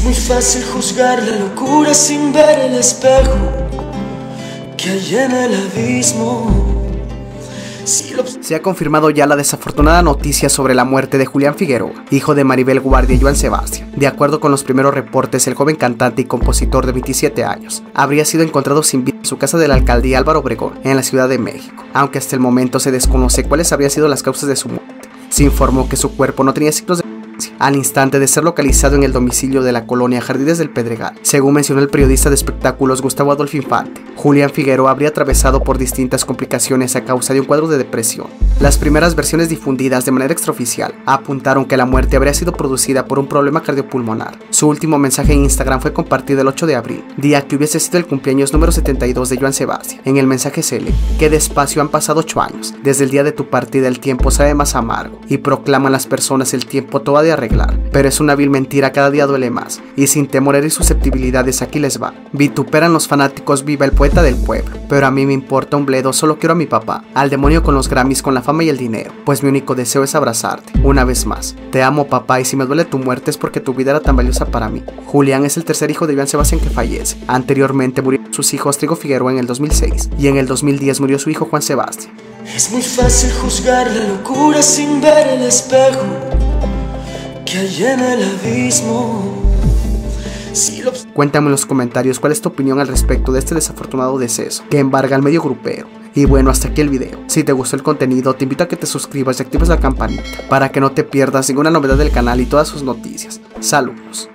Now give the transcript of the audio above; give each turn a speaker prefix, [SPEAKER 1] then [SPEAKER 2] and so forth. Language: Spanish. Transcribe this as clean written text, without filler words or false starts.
[SPEAKER 1] muy fácil juzgar la locura sin ver el espejo que hay en el abismo.
[SPEAKER 2] Se ha confirmado ya la desafortunada noticia sobre la muerte de Julián Figueroa, hijo de Maribel Guardia y Joan Sebastián. De acuerdo con los primeros reportes, el joven cantante y compositor de 27 años habría sido encontrado sin vida en su casa de la alcaldía Álvaro Obregón, en la Ciudad de México, aunque hasta el momento se desconoce cuáles habrían sido las causas de su muerte. Se informó que su cuerpo no tenía signos de al instante de ser localizado en el domicilio de la colonia Jardines del Pedregal. Según mencionó el periodista de espectáculos Gustavo Adolfo Infante, Julián Figueroa habría atravesado por distintas complicaciones a causa de un cuadro de depresión. Las primeras versiones difundidas de manera extraoficial apuntaron que la muerte habría sido producida por un problema cardiopulmonar. Su último mensaje en Instagram fue compartido el 8 de abril, día que hubiese sido el cumpleaños número 72 de Joan Sebastián. En el mensaje se lee: "Qué despacio han pasado 8 años, desde el día de tu partida el tiempo sabe más amargo, y proclaman las personas el tiempo todo ha de arreglar, pero es una vil mentira, cada día duele más, y sin temor y susceptibilidades aquí les va. Vituperan los fanáticos, viva el poeta del pueblo, pero a mí me importa un bledo, solo quiero a mi papá, al demonio con los Grammys, con la fama y el dinero, pues mi único deseo es abrazarte, una vez más. Te amo, papá, y si me duele tu muerte es porque tu vida era tan valiosa para mí". Julián es el tercer hijo de Joan Sebastián que fallece. Anteriormente murieron sus hijos Trigo Figueroa en el 2006, y en el 2010 murió su hijo Juan Sebastián.
[SPEAKER 1] Es muy fácil juzgar la locura sin ver el espejo que hay en el abismo.
[SPEAKER 2] Cuéntame en los comentarios cuál es tu opinión al respecto de este desafortunado deceso que embarga al medio grupero. Y bueno, hasta aquí el video. Si te gustó el contenido, te invito a que te suscribas y actives la campanita para que no te pierdas ninguna novedad del canal y todas sus noticias. Saludos.